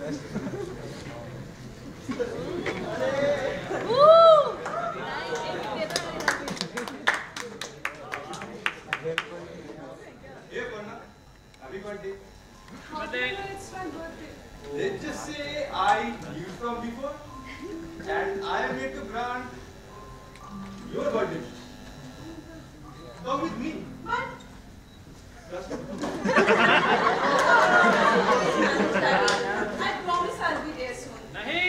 Happy birthday. It's my birthday. Let's just say I knew you from before and I am here to grant your birthday. Come with me. What? I promise I'll be there soon. Nahi!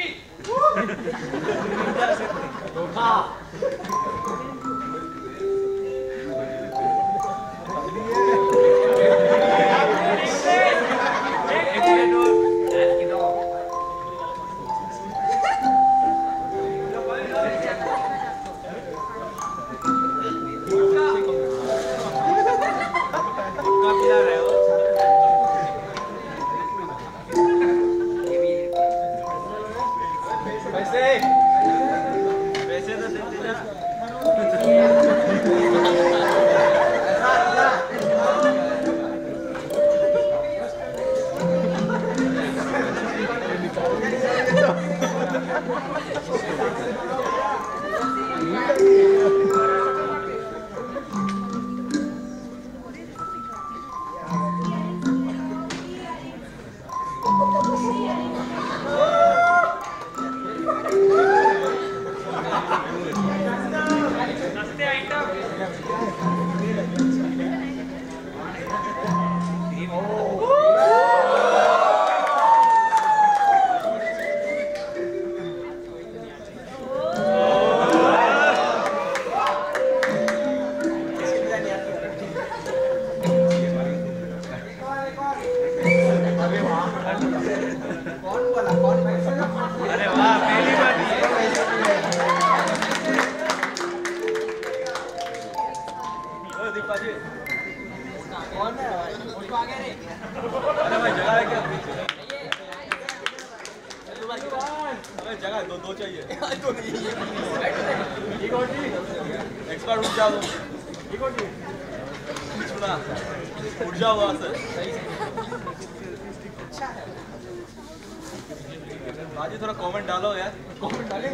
बाजी थोड़ा comment डालो यार, comment डाले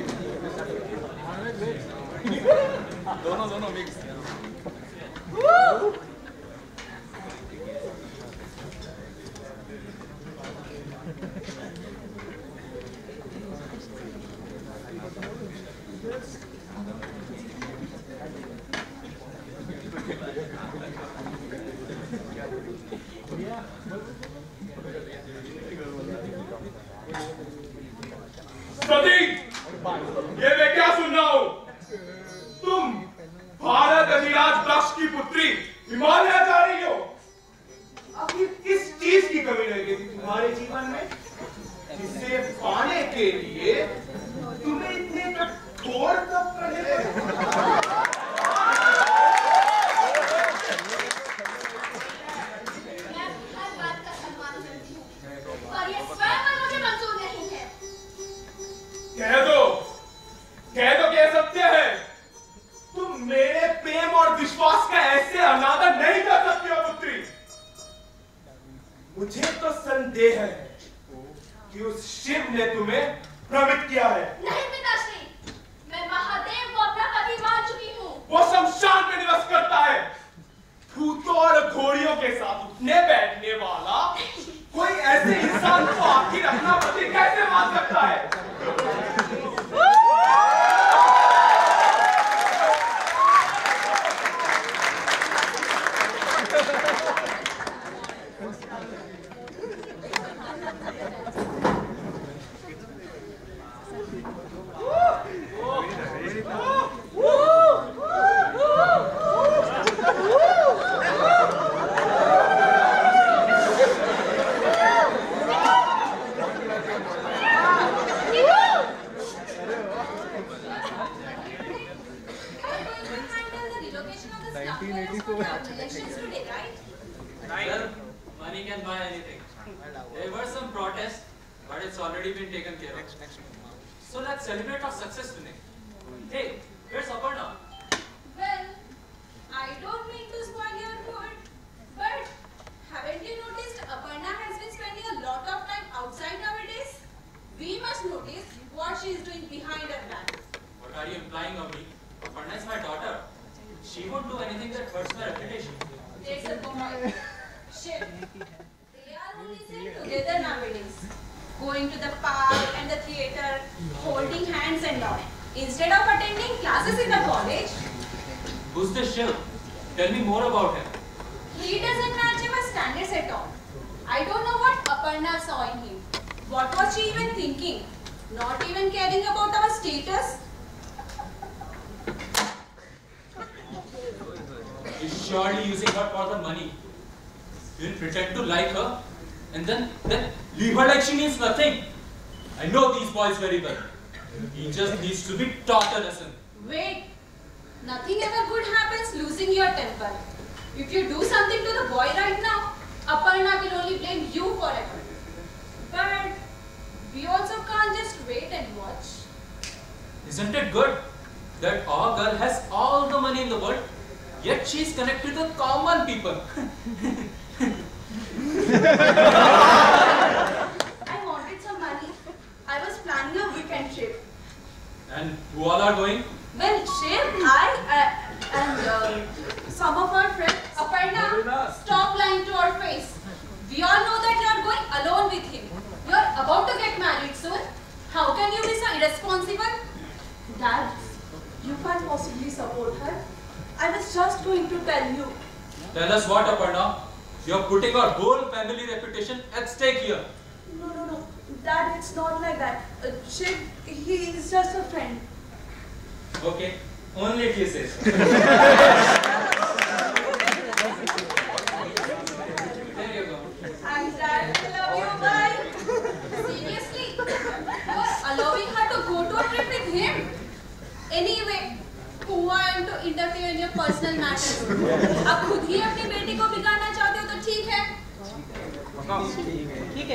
दोनों mix. ये मैं क्या सुन रहा हूँ? तुम भारत अधिराज वृक्ष की पुत्री हिमालय जा रही हो। आखिर किस चीज की कमी रह गई थी तुम्हारे जीवन में जिसे पाने के लिए तुम्हें इतने कठोर तप करने पड़े? कह दो क्या सत्य है? तुम मेरे प्रेम और विश्वास का ऐसे अनादर नहीं कर सकती हो पुत्री। मुझे तो संदेह है कि उस शिव ने तुम्हें भ्रमित किया है। नहीं पिताश्री, मैं महादेव को अपना पति मान चुकी हूँ। वो शमशान में निवास करता है। भूतों और घोड़ियों के साथ उठने बैठने वाला कोई ऐसे इंसान को आखिर अपना पति कैसे मान सकता है? Money can buy anything. There were some protests, but it's already been taken care of. So let's celebrate our success today. Hey, where's Aparna? Well, I don't mean to spoil your mood, but haven't you noticed Aparna has been spending a lot of time outside nowadays? boy. Shit. They are only seen together nowadays. Going to the park and the theater, holding hands and all. Instead of attending classes in the college. Who's this Shiv? Tell me more about him. He doesn't match our standards at all. I don't know what Aparna saw in him. What was she even thinking? Not even caring about our status? He's surely using her for the money. He'll pretend to like her and then leave her like she means nothing. I know these boys very well. He just needs to be taught a lesson. Wait. Nothing ever good happens losing your temper. If you do something to the boy right now, Aparna will only blame you forever. But we also can't just wait and watch. Isn't it good that our girl has all the money in the world, yet she's connected to common people? I wanted some money. I was planning a weekend trip. And who all are going? Well, Shiv, and some of our friends, Aparna, stop lying to our face. We all know that you are going alone with him. You are about to get married soon. How can you be so irresponsible? Dad, you can't possibly support her. I was just going to tell you. Tell us what, Aparna? You're putting our whole family reputation at stake here. No. Dad, it's not like that. Shiv, he is just a friend. Okay, only if you say so. There you go. I'm glad to love you, bye. Seriously? You're allowing her to go to a trip with him? Anyway, who I am to interfere in your personal matters? अब खुद ही अपनी बेटी को बिगाड़ना चाहते हो तो ठीक है? ठीक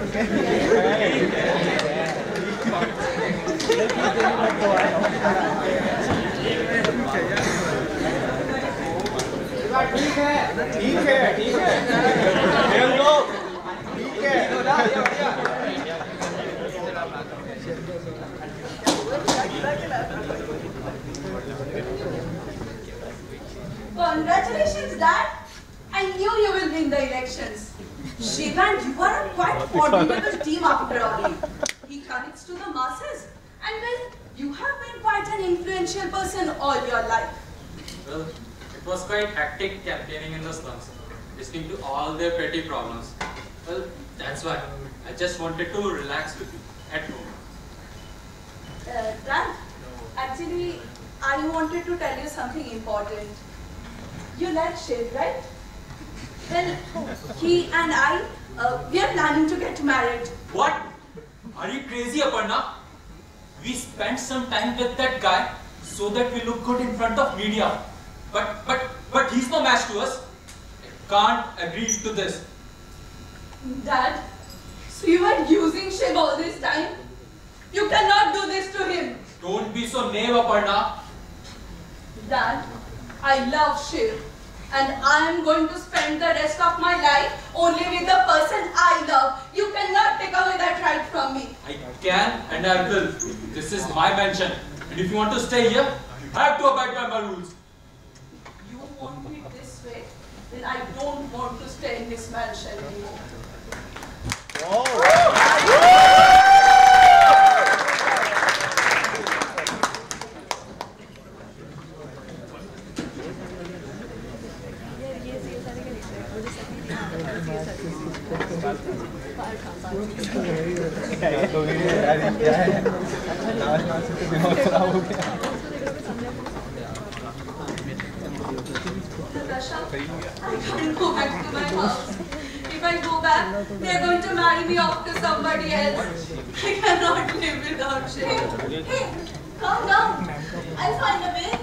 Congratulations, Dad. I knew you will win the elections. Shiv and you are a quite formidable team after all. He connects to the masses. And well, you have been quite an influential person all your life. Well, it was quite hectic campaigning in the slums, listening to all their petty problems. Well, that's why I just wanted to relax with you at home. Dad, actually, I wanted to tell you something important. You like Shiv, right? Well, he and I, we are planning to get married. What? Are you crazy, Aparna? We spent some time with that guy so that we look good in front of media. But he's no match to us. I can't agree to this. Dad, so you are using Shiv all this time? You cannot do this to him. Don't be so naive, Aparna. Dad, I love Shiv. And I am going to spend the rest of my life only with the person I love. You cannot take away that right from me. I can and I will. This is my mansion. And if you want to stay here, you have to abide by my rules. You want me this way? Then I don't want to stay in this mansion anymore. I can't go back to my house. If I go back, they are going to marry me off to somebody else. I cannot live without Shiv. Hey, calm down. I'll find a way.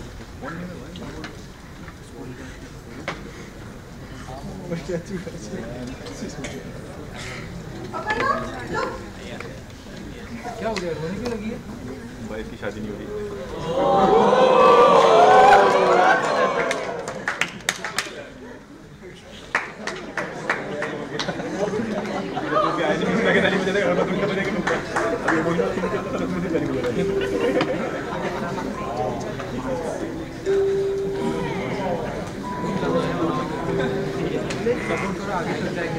Aparna, look. क्या हो गया? रोने क्यों लगी है? Wife की शादी नहीं हो रही। सपोर्ट करो, आगे चल जाएंगे।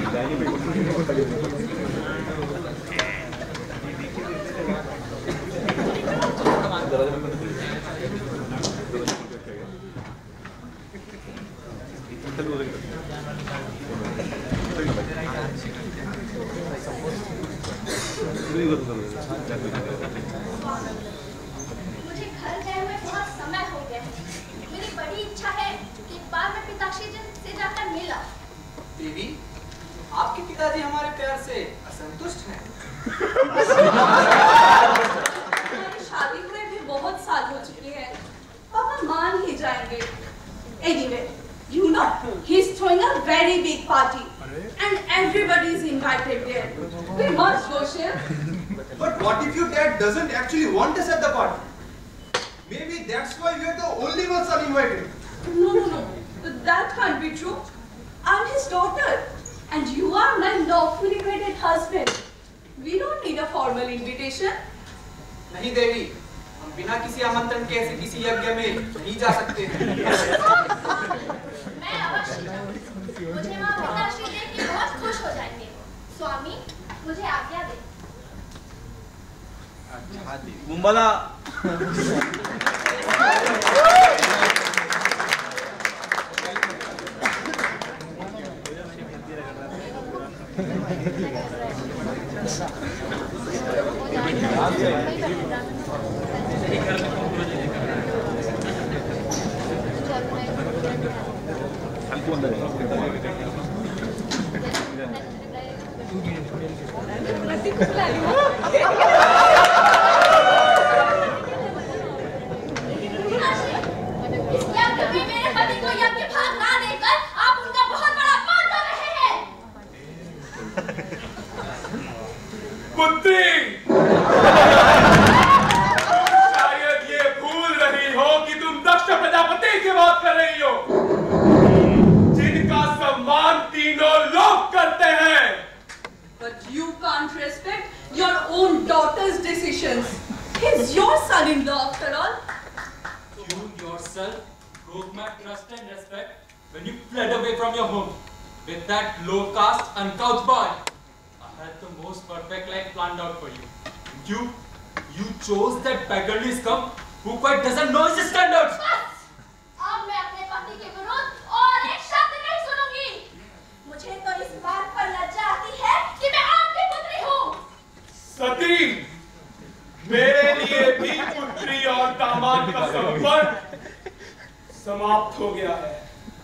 मुझे घर गए हुए बहुत समय हो गया है। मेरी बड़ी इच्छा है कि एक बार मैं पिताश्री जी से जाकर मिला। देवी, आपके पिताजी हमारे प्यार से असंतुष्ट हैं। हमारी शादी हुए भी बहुत साल हो चुके हैं। पापा मान ही जाएंगे। Anyway, you know, he's throwing a very big party, and everybody is invited there. We must go, Shiv. But what if your dad doesn't actually want us at the party? Maybe that's why we are the only ones uninvited. No. That can't be true. I'm his daughter, and you are my lawfully wedded husband. We don't need a formal invitation. नहीं देवी, हम बिना किसी आमंत्रण के ऐसे किसी यज्ञ में नहीं जा सकते हैं। मैं अवश्य जाऊंगी। मुझे वहाँ पिताश्री देख के बहुत खुश हो जाएंगे। स्वामी, मुझे आज्ञा दें। मुंबला समाप्त हो गया है।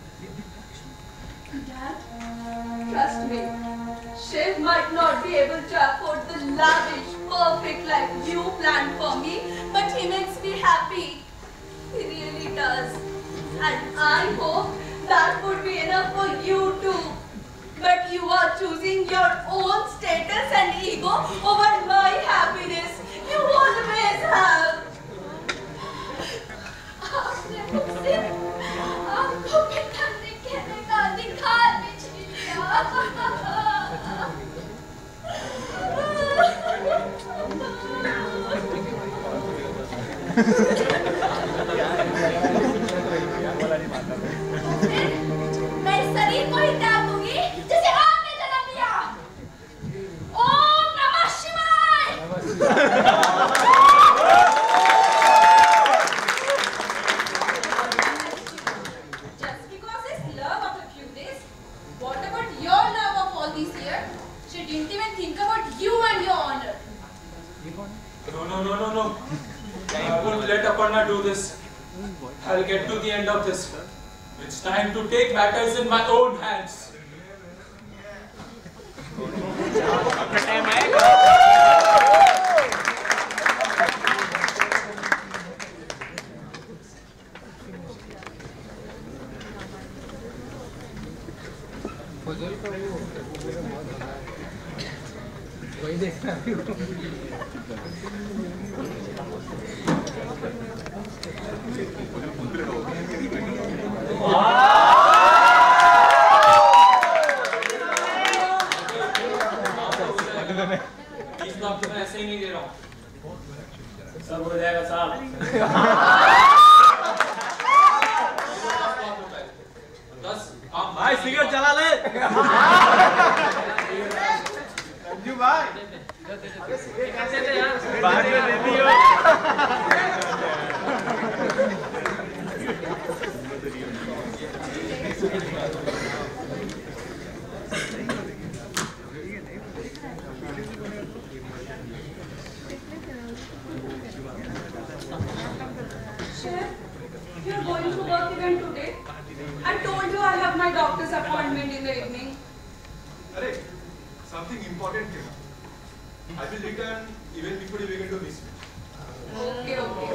Dad, trust me, Shiv might not be able to afford the lavish, perfect life you planned for me, but he makes me happy. He really does. And I hope that would be enough for you too. But you are choosing your own status and ego over my happiness. You always have. आपने मुझसे आपको पिताश्री कहने का अधिकार भी छीन लिया। मैं इस शरीर को ही त्याग दूंगी जिसे आपने जन्म दिया। ओम नमः शिवाय। Just because his love of a few days, what about your love of all these years? She didn't even think about you and your honor. No. I won't let Aparna do this. I'll get to the end of this. It's time to take matters in my own hands. वही देखना ऐसे ही नहीं दे रहा हूँ। सब हो जाएगा साहब। बस आप वीडियो चला ले संजू भाई बाद में दे दियो You're going to work even today? I told you I have my doctor's appointment in the evening. अरे, something important came up. I will return even before you begin to miss me. Okay. Okay?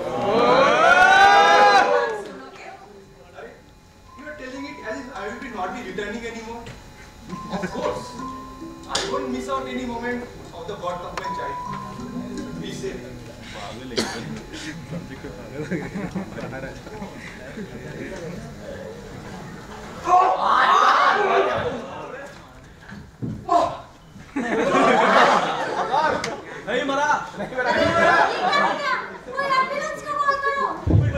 अरे, you are telling it as if I will not be returning anymore. Of course, I won't miss out any moment of the birth of my child. Be safe. नहीं मरा कोई ambulance का call करो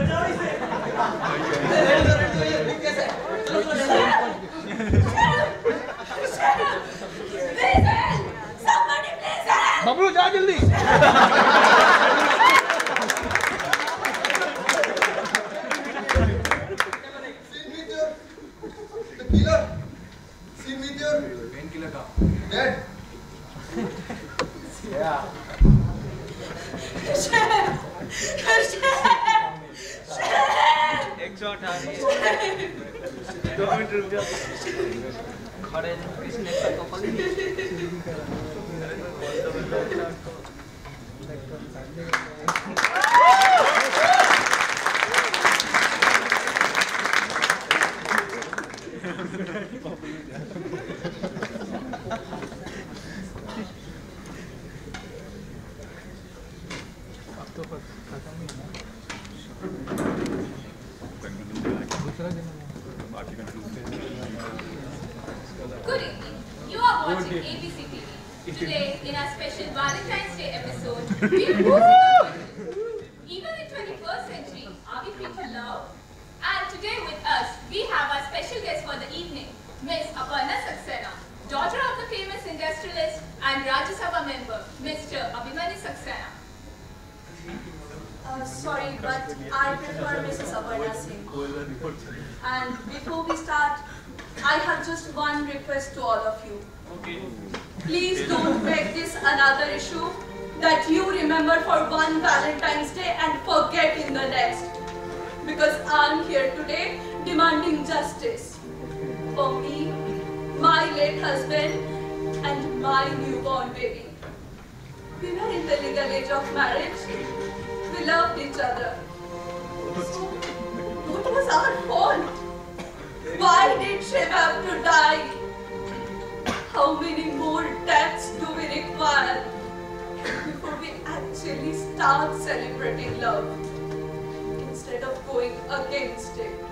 बबलू जा जल्दी एक shot आ रही है 2 मिनट रुक जाओ खड़े किसने तक Good evening. You are watching ABC TV. Today, in our special Valentine's Day episode, we are even in 21st century, are we free to love? And today with us, we have our special guest for the evening, Miss Aparna Saxena, daughter of the famous industrialist and Rajya Sabha member, Mr. Abhimanyu Saxena. Sorry, but I prefer Mrs. Aparna Singh. And before we start, I have just one request to all of you. Please don't make this another issue that you remember for one Valentine's Day and forget in the next. Because I'm here today demanding justice for me, my late husband, and my newborn baby. We were in the legal age of marriage. We loved each other. So, what was our fault? Why did she have to die? How many more deaths do we require before we actually start celebrating love instead of going against it?